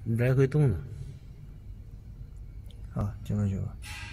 来回动呢。 好，经过去吧。